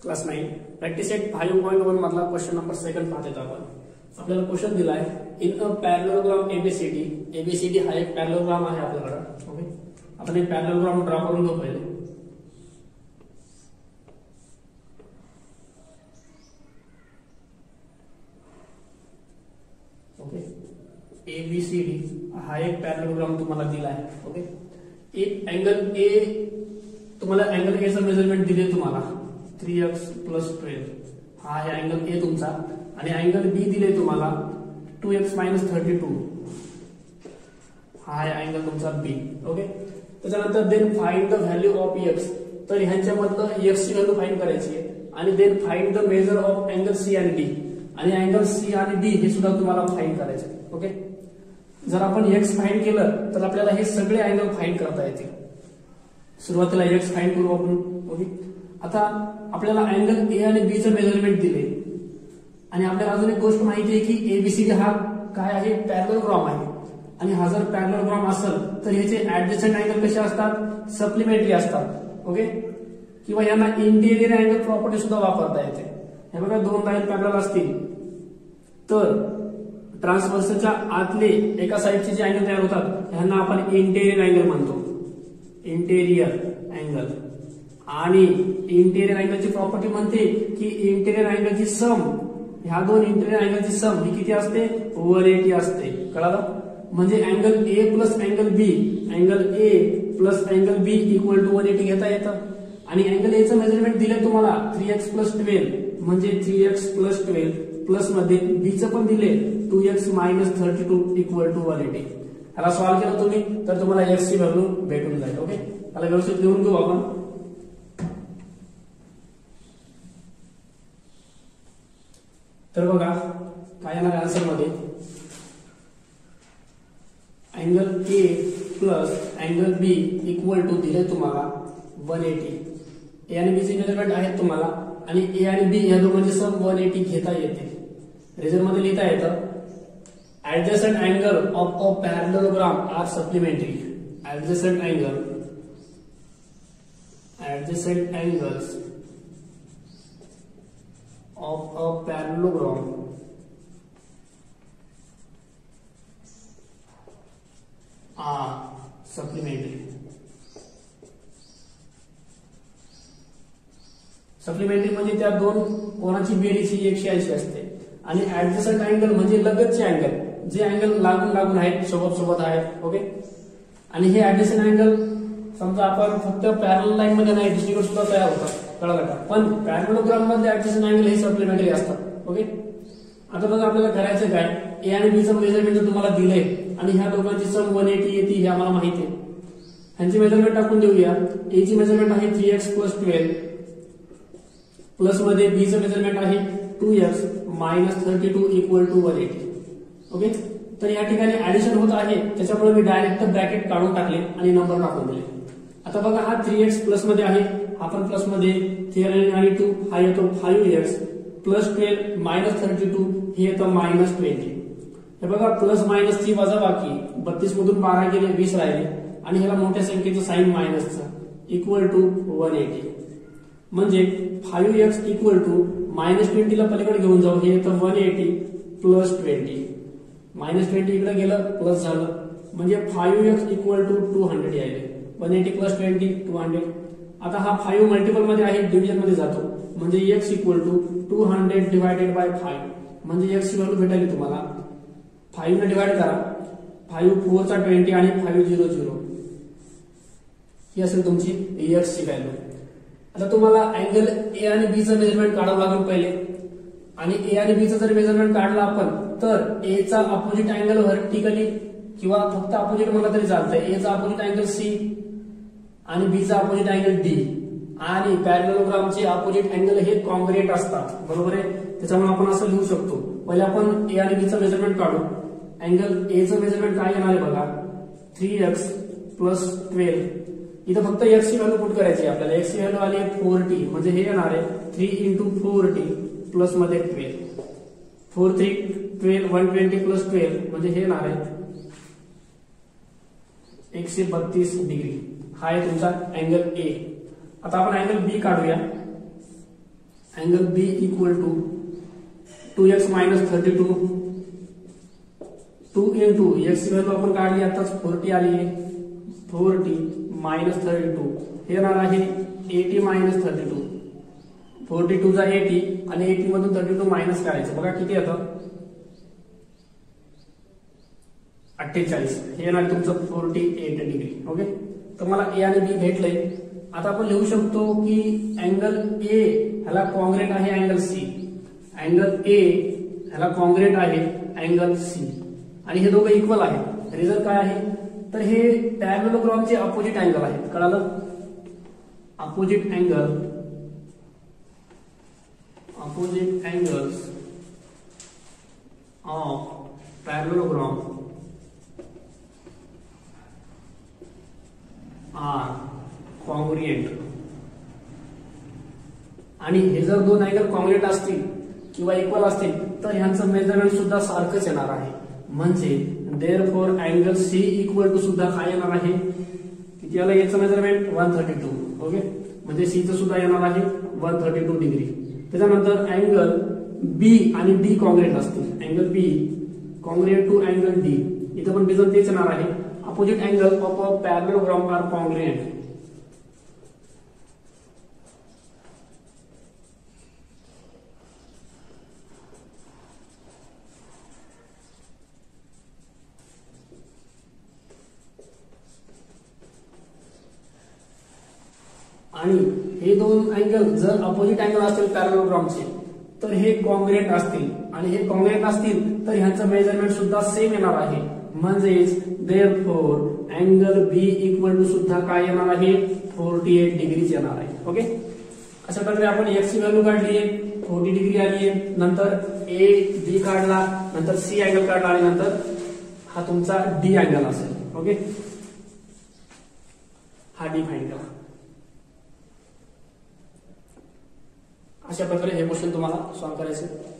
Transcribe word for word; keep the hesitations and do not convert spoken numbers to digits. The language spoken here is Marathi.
Class nine practice set five point one मधला क्वेश्चन नंबर सेकंड पाहत आपण. आपल्याला क्वेश्चन दिलाय in a parallelogram A B C D. A B C D हा एक पॅरलोग्राम आहे आपल्याकडे. ओके, आपण एक पॅरलोग्राम ड्रॉ करून घेऊ पहिले. ओके, एबीसीडी हा एक पॅरलोग्राम तुम्हाला दिला आहे. ओके, एक अँगल ए तुम्हाला अँगल एचं मेजरमेंट दिले तुम्हाला थ्री एक्स प्लस ट्वेल्व हा आहे अँगल ए तुमचा. आणि अँगल बी दिले तुम्हाला two x minus thirty two हा आहे अँगल तुमचा बी. ओके, त्याच्यानंतर then find the value of x. तर ह्यांच्यामधलं एक्स ची व्हॅल्यू फाइंड करायची आहे. आणि then find the measure of angle C आणि डी. आणि अँगल सी आणि डी हे सुद्धा तुम्हाला फाइंड करायचे. ओके, जर आपण एक्स फाइंड केलं तर आपल्याला हे सगळे अँगल फाइंड करता येतील. सुरुवातीला एक्स फाइंड करू आपण. ओके, आता आपल्याला अँगल ए आणि बी चं मेजरमेंट दिले. आणि आपल्याला अजून एक गोष्ट माहिती आहे की एबीसीडी हा काय आहे, पॅरलोग्राम आहे. आणि हा जर पॅरलोग्राम असेल तर ह्याचे ऍडजस्टंट अँगल कसे असतात, सप्लिमेंटरी असतात. ओके, किंवा यांना इंटेरियर अँगल प्रॉपर्टी सुद्धा वापरता येते. हे बघा, दोन लाईन पॅरलल असतील तर ट्रान्सव्हर्सच्या आतले एका साइडचे जे अँगल तयार होतात ह्यांना आपण इंटेरियर अँगल म्हणतो. Interior angle. आणि इंटेरियर अँगलची प्रॉपर्टी म्हणते की इंटेरियर अँगलची सम, ह्या दोन इंटेरियर अँगलची सम ही किती असते, वन एटी असते. कळालं? म्हणजे angle A plus angle B, angle A plus angle B equal to one eighty घेता येतं. आणि अँगल एचं मेजरमेंट दिले तुम्हाला थ्री एक्स प्लस ट्वेल्व म्हणजे three x plus twelve plus मध्ये बीचं पण दिले two x minus thirty two equal to one eighty. ह्याला सॉल्व्ह केलं तुम्ही तर तुम्हाला एक्स ची व्हॅल्यू भेटून जाईल. ओके, त्याला व्यवस्थित लिहून घेऊ आपण. तर बघा काय येणार आन्सर मध्ये, angle A plus angle B equal to दिले तुम्हाला वन एटी. ए आणि बी चे मेजरमेंट आहेत तुम्हाला. आणि ए आणि बी या दोघांची सम वन एटी घेता येते. रिझल्ट मध्ये लिहिता येतं adjacent angle of a parallelogram are supplementary. Adjacent angle, adjacent angles of a parallelogram are supplementary. Supplementary म्हणजे त्या दोन कोणाची बेरीज ही एकशे ऐंशी असते. आणि ऍडजस्टंट अँगल म्हणजे लगतचे अँगल, जे अँगल लागून लागून आहेत, सोबत सोबत आहेत. ओके, आणि हे ऍडजस्टंट अँगल समजा आपण फक्त पॅरलल लाईन मध्ये नाही दुसरीकडे सुद्धा तयार होतात. कळलं का? पण पॅरलोग्राम मध्ये ऍडजस्टंट अँगल हे सप्लिमेंटरी असतात. ओके, आता बघा आपल्याला करायचं काय, ए आणि बी चं मेजरमेंट तुम्हाला दिले आणि ह्या दोघांची सम वन एटी येते हे आम्हाला माहिती आहे. ह्यांची मेजरमेंट टाकून देऊया. ए ची मेजरमेंट आहे three x plus twelve plus मध्ये बी चं मेजरमेंट आहे two x minus thirty two equal to one eighty. Okay, तर या ठिकाणी ऍडिशन होत आहे त्याच्यामुळे मी डायरेक्ट ब्रॅकेट काढून टाकले आणि नंबर टाकून दिले. आता बघा हा थ्री एक्स प्लस मध्ये आहे, हा पण प्लस मध्ये, थ्री आणि टू हा येतो five x plus twelve minus thirty two हे येतं मायनस ट्वेंटी. हे बघा प्लस मायनस ची वजा बाकी, बत्तीस मधून बारा गेले वीस राहिले आणि ह्याला मोठ्या संख्येचं साइन मायनसचं इक्वल टू वन एटी. म्हणजे five x equal to minus ट्वेंटीला पलीकडे घेऊन जाऊ, हे येतं one eighty plus twenty. Minus twenty इकडे गेलं प्लस झालं म्हणजे five x equal to two hundred यायले. One eighty plus twenty two hundred. आता हा फाईव्ह मल्टिपल मध्ये आहे, डिव्हिजन मध्ये जातो म्हणजे x equal to two hundred divided by five म्हणजे एक्स ची व्हॅल्यू भेटायली तुम्हाला. फाईव्ह ने डिवाइड करा, फाईव्ह फोर चा ट्वेंटी आणि फाईव्ह झिरो झिरो ही असेल तुमची एक्स ची व्हॅल्यू. आता तुम्हाला अँगल ए आणि बी चं मेजरमेंट काढावं लागेल पहिले. आणि ए आणि बी चं जर मेजरमेंट काढलं आपण तर ए चा अपोजिट अँगल व्हर्टिकली किंवा फक्त अपोजिट म्हणलं तरी चालतंय. ए चा अपोजिट अँगल सी आणि बी चा अपोजिट अँगल डी. आणि पॅरलोग्रामचे अपोजिट अँगल हे कॉन्ग्रुएंट असतात. बरोबर आहे, त्याच्यामुळे आपण असं लिहू शकतो. पहिले आपण ए आणि बी चं मेजरमेंट काढू. अँगल ए चं मेजरमेंट काय येणार आहे बघा, थ्री एक्स प्लस ट्वेल्व. इथं फक्त एक्स ची व्हॅल्यू पुट करायची आपल्याला. एक्स ची व्हॅल्यू आली आहे फोर्टी म्हणजे हे येणार आहे थ्री इंटू फोर्टी प्लस मध्ये twelve. Four three twelve one twenty plus twelve म्हणजे हे येणार आहे एकशे बत्तीस डिग्री. हा आहे तुमचा अँगल ए. आता आपण अँगल बी काढूया. Angle B equal to two x minus thirty two two in two x value आपण काढली आताच फोर्टी आली आहे, फोर्टी मायनस थर्टी टू हे येणार आहे eighty minus thirty two, forty two जा एटी आणि एटी मधून थर्टी टू मायनस करायचं, बघा किती येतं अठ्ठेचाळीस, हे येणार तुमचं फोर्टी एट डिग्री. ओके, तर मला ए आणि बी भेटलंय. आता आपण लिहू शकतो की अँगल ए ह्याला कॉन्ग्रेट आहे अँगल सी, अँगल ए ह्याला कॉन्ग्रेट आहे अँगल सी आणि हे दोघं इक्वल आहेत. रिझल्ट काय आहे तर हे पॅरलेलोग्रामचे अपोजिट अँगल आहेत, कळालं, opposite angle opposite angles of parallelogram are congruent. आणि हे जर दोन अँगल कॉन्ग्रुएंट असतील किंवा इक्वल असतील तर ह्यांचं मेजरमेंट सुद्धा सारखंच येणार आहे. म्हणजे therefore angle C equal to सुद्धा काय येणार आहे, किती आलं याचं measurement one thirty two. Okay, म्हणजे सीचं सुद्धा येणार आहे वन थर्टी टू डिग्री. त्याच्यानंतर अँगल बी आणि डी कॉन्ग्रुएंट असतील, angle B congruent to angle D, इथं पण रिझल्ट तेच येणार आहे. Opposite angle of a parallelogram are congruent. आणि हे दोन अँगल जर अपोजिट अँगल असतील पॅरलेलोग्रामचे तर हे कॉन्ग्रुएंट असतील आणि हे कॉन्ग्रुएंट असतील तर ह्यांचं मेजरमेंट सुद्धा सेम येणार आहे. म्हणजेच therefore angle B equal to सुद्धा काय येणार आहे फोर्टी एट डिग्रीज येणार आहे. ओके, अशा प्रकारे आपण एक्स ची व्हॅल्यू काढली आहे, फोर्टी डिग्री आली आहे, नंतर ए बी काढला, नंतर सी अँगल काढला आणि नंतर हा तुमचा डी अँगल असेल. ओके, हा डी फाइंड करा. अशा प्रकारे हे क्वेश्चन तुम्हाला सॉल्व्ह करायचे.